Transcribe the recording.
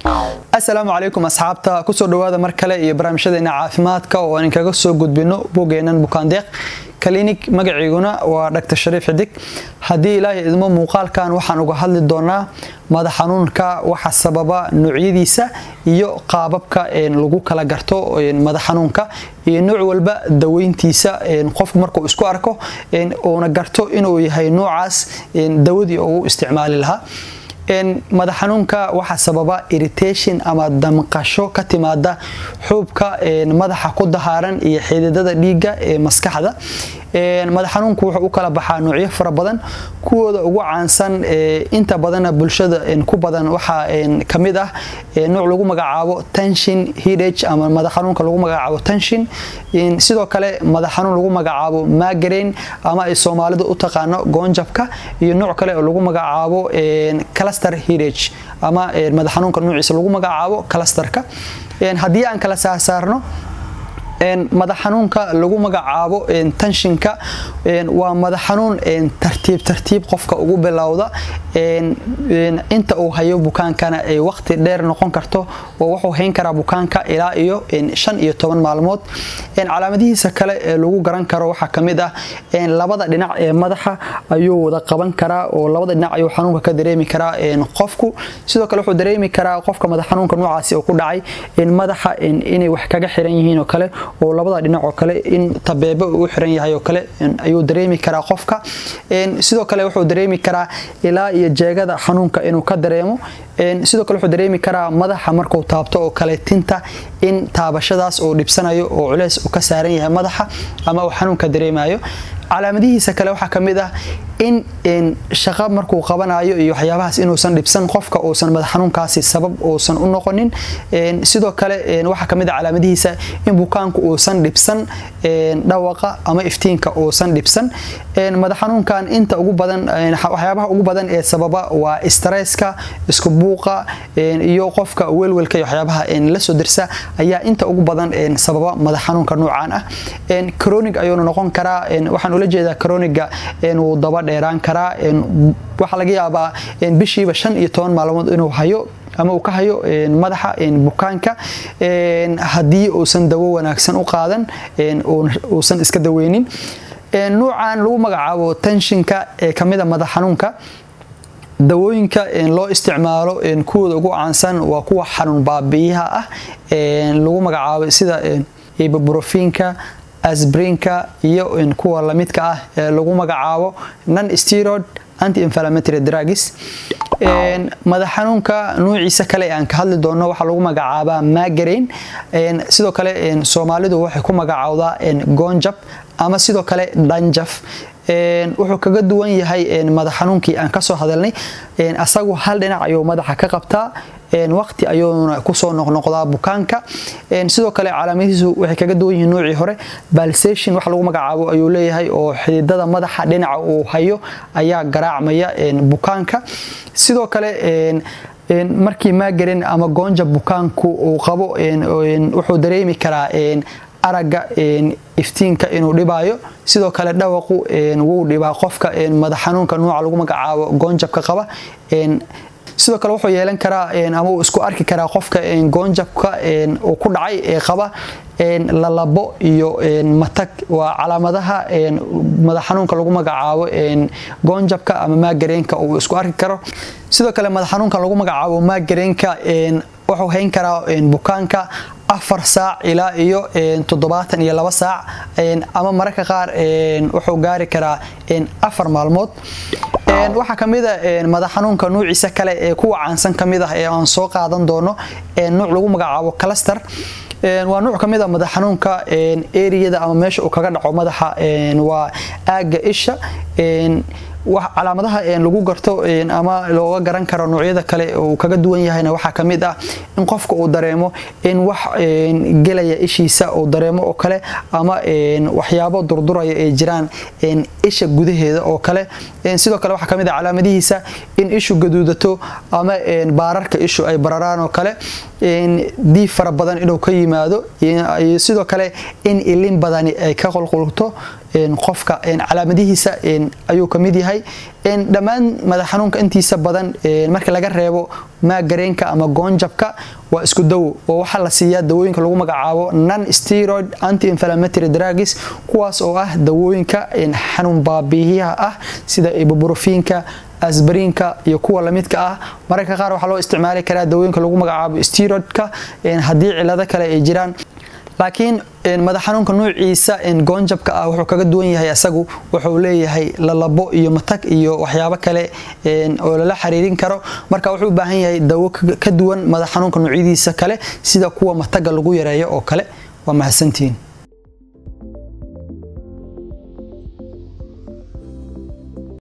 السلام عليكم أصحابتا كسر دوادة مركلة برامجنا عافماتك وأنا كجسو جود بينو بوجينا بوكانديق كلينيك مجريجونا ودكتور شريف حديك هدي إلهي إذا مقال كان وحنا وجهل الدونا ماذا حنونك وحسببا نوعيديسا يو قاببك إن لجوك لا جرتو إن ماذا حنونك النوع والباء دوين تيسا إن خوف مركو إسكواركو إن ونجرتو إنه هي نوعاس إن دودي أو استعمال لها إن ماذا حنونك وحسببا irritation أما دمقشو كتمادة حبك إن ماذا حقود هارن يحدد ديجا مسكح هذا إن ماذا حنونك وكلا بحا نوعية فربضن كود وعنسن أنت بدنا بلشة إن كوبدن وح إن كميده نوع لجو مجعبه tension headache أما ماذا حنونك لجو مجعبه tension إن سيدو كله ماذا حنون لجو مجعبه migraine أما الصومالي دو تقانو جونجبك النوع كله لجو مجعبه إن كلاستر headache أما ماذا حنونك النوع يسلجو مجعبه كلاسترك إن هدي أن كلاستر سارنو إن ماذا حنونك لجو مجعبه إن تنشنك إن وماذا حنون إن ترتيب قفك أجوب اللوضة إن أنت أو هيو بكان كان وقت دير نقون كرتو ووحو هين كرا بكانك إلى إيو إن شن إيو تومن معلومات إن على مديه سكالة لجو جران كرا وحكمده إن لبضع دنع مدحة أيو ذا قبان كرا ولبضع دنع أيو حنونك كدريمي كرا إن قفكو سيدو كلو دريمي كرا قفك ماذا حنونك نوعاسي وكل عاي إن مدحة إن وحكاجة حرينيين وكله ولبضع دنع وكله إن طبيب وحرين هاي وكله إن أيو دريمي كرا قفك إن سيدو كله وحو دريمي كرا إلى jeegada xanuunka inuu ka dareemo sidoo kale wuxuu dareemi karaa madaxa markuu taabto oo kale tinta in taabashadaas oo dhibsanayo oo culeys u ka saaran yahay madaxa ama uu xanuunka dareemayo calaamadihiisa kale waxa kamid ah in shaqo markuu qabanayo iyo waxyaabahaas inuusan dhibsan qofka oo san madax xanuunkaasi sabab oo san u noqonin sidoo kale waxa kamid ah calaamadihiisa in bukaanku uu san dhibsan dhawaqa ama iftiinka oo san dhibsan madax xanuunkan inta ugu badan waxyaabaha ugu badan ee sababa waa stresska isku buuqa iyo qofka welwelka iyo waxyaabaha la soo dirsa ayaa inta ugu badan sababa madax xanuunka noocaan ah chronic ayuu noqon karaa waxaan ula jeedaa chronic uu daba dheeraan karaa waxa laga yaabaa bishiiba 15 maalmood inuu hayo ama uu ka hayo madaxa bukaanka hadii uusan dawo wanaagsan u qaadan uusan iska daweynin noocan lagu magacaabo tensionka kamida madax xanuunka dawooyinka loo isticmaalo kuwada ugu caansan waa kuwa xanuun baabi'iyaha ah lagu magacaabo sida ibuprofenka aspirinka iyo kuwa la midka ah lagu magacaabo non steroid anti-inflammatory drugs madax xanuunka nuuciisa kale aan ka hadli doono waxa lagu magacaabaa migraine sidoo kale Soomaalidu waxay ku magacaawdaa goonjab ama sidoo kale dhanjaf wuxuu kaga duwan yahay madax xanuunkii aan ka soo hadalnay asagu hal dhinac ayuu madaxa ka qabtaa waqti ayuu ku soo noqnoqdaa bukaanka sidoo kale calaamadihiisu waxay kaga duwan yihiin noocii hore pulsation wax lagu magacaabo ayuu leeyahay oo xididada madaxa dhinaca uu hayo ayaa garaacmaya bukaanka sidoo kale markii migraine ama goonja bukaanku uu qabo wuxuu dareemi karaa araga iftiinka inuu dhibayo sidoo kale dhawaqu wuu dhibaa qofka madax xanuunka nooca lagu magacaabo goonjabka qaba sidoo kale wuxuu yeelan karaa ama uu isku arki karaa qofka goonjabka uu ku dhacay ee qaba lalabo iyo matag waa calaamadaha madax xanuunka lagu magacaabo goonjabka ama migraine-ka uu isku arki karo sidoo kale madax xanuunka lagu magacaabo migraine-ka wuxuu hayn karaa bukaanka 4 saac ilaa iyo 72 saac ama mararka qaar wuxuu gaari karaa 4 maalmood waxa kamid ah madax xanuunka nuuciisa kale ee kuwa caansan kamid ah ee aan soo qaadan doono nooc lagu magacaabo cluster waa nooc kamid ah madax xanuunka area-da ama meesha uu kaga dhaco madaxa waa aaga isha calaamadaha lagu garto ama looga garan karo noocyada kale oo kaga duwan yahayna waxa kamid ah in qofka uu dareemo in wax gelaya ishiisa oo dareemo oo kale ama waxyaabo durduraya ee jiraan isha gudaheeda oo kale sidoo kale waxa kamid ah calaamadihiisa in ishu gaduudato ama baararka ishu ay bararaan oo kale diif fara badan inuu ka yimaado sidoo kale in ilin badani ay ka qulqulto qofka calaamadihiisa ayuu kamid yahay dhamaan madax xanuunka intiisa badan marka laga reebo maagareenka ama goonjabka waa isku dawo oo waxa la siiyaa dawooyinka lagu magacaabo non steroid anti inflammatory drugs kuwaas oo ah dawooyinka xanuun baabi'iyaha ah sida ibuprofenka asbrinka iyo kuwa lamidka ah mararka qaar waxa loo isticmaali karaa dawooyinka lagu magacaabo steroidka hadii cilado kale ay jiraan laakiin madax xanuunka nuuciisa goonjabka ah wuxuu kaga duwan yahay asagu wuxuu leeyahay lalabo iyo matag iyo waxyaabo kale oo la xiriirin karo marka wuxuu u baahan yahay dawo ka duwan madax xanuunka nuuciisa kale sida kuwa mataga lagu yareeyo oo kale waa mahadsantiin